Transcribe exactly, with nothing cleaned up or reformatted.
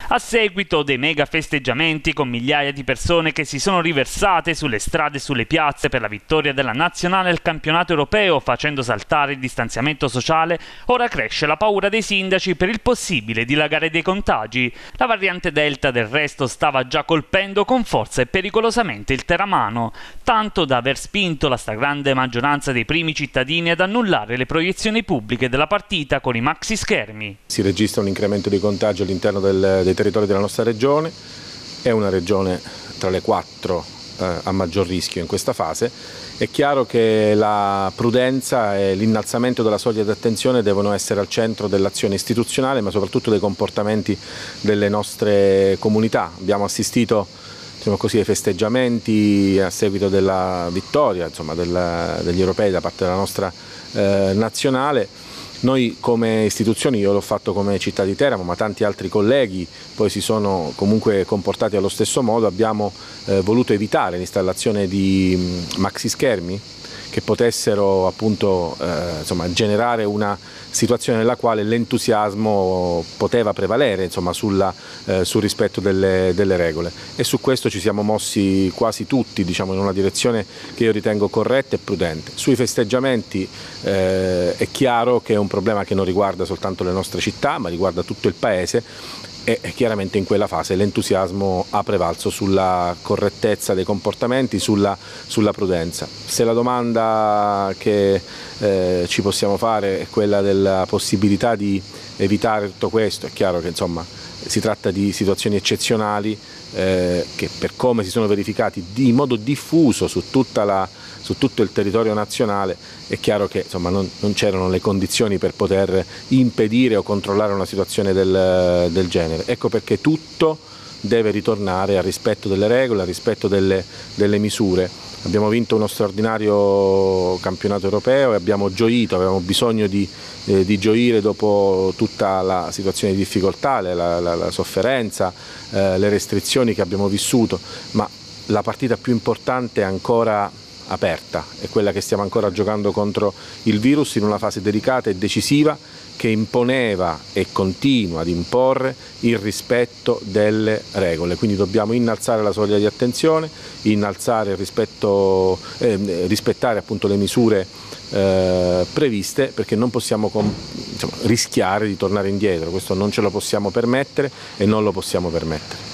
A seguito dei mega festeggiamenti con migliaia di persone che si sono riversate sulle strade e sulle piazze per la vittoria della nazionale al campionato europeo facendo saltare il distanziamento sociale, ora cresce la paura dei sindaci per il possibile dilagare dei contagi. La variante Delta del resto stava già colpendo con forza e pericolosamente il Teramano, tanto da aver spinto la stragrande maggioranza dei primi cittadini ad annullare le proiezioni pubbliche della partita con i maxi schermi. Si registra un incremento di contagio all'interno del, dei territori della nostra regione, è una regione tra le quattro eh, a maggior rischio in questa fase. È chiaro che la prudenza e l'innalzamento della soglia di attenzione devono essere al centro dell'azione istituzionale, ma soprattutto dei comportamenti delle nostre comunità. Abbiamo assistito, diciamo così, ai festeggiamenti a seguito della vittoria, insomma, del, degli europei da parte della nostra eh, nazionale. Noi come istituzioni, io l'ho fatto come città di Teramo, ma tanti altri colleghi poi si sono comunque comportati allo stesso modo, abbiamo eh, voluto evitare l'installazione di mh, maxi schermi che potessero appunto eh, insomma, generare una situazione nella quale l'entusiasmo poteva prevalere, insomma, sulla, eh, sul rispetto delle, delle regole, e su questo ci siamo mossi quasi tutti, diciamo, in una direzione che io ritengo corretta e prudente. Sui festeggiamenti eh, è chiaro che è un problema che non riguarda soltanto le nostre città, ma riguarda tutto il paese, e chiaramente in quella fase l'entusiasmo ha prevalso sulla correttezza dei comportamenti, sulla, sulla prudenza. Se la domanda che eh, ci possiamo fare è quella della possibilità di evitare tutto questo, è chiaro che insomma si tratta di situazioni eccezionali eh, che per come si sono verificati in modo diffuso su tutta la su tutto il territorio nazionale, è chiaro che insomma, non, non c'erano le condizioni per poter impedire o controllare una situazione del, del genere. Ecco perché tutto deve ritornare al rispetto delle regole, al rispetto delle, delle misure. Abbiamo vinto uno straordinario campionato europeo e abbiamo gioito, avevamo bisogno di, eh, di gioire dopo tutta la situazione di difficoltà, la, la, la sofferenza, eh, le restrizioni che abbiamo vissuto, ma la partita più importante è ancora aperta, è quella che stiamo ancora giocando contro il virus in una fase delicata e decisiva che imponeva e continua ad imporre il rispetto delle regole, quindi dobbiamo innalzare la soglia di attenzione, innalzare il rispetto, eh, rispettare appunto le misure eh, previste, perché non possiamo insomma, rischiare di tornare indietro, questo non ce lo possiamo permettere e non lo possiamo permettere.